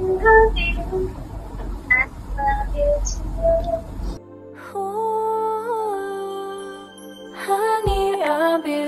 love you. I love you too. Honey, I'll be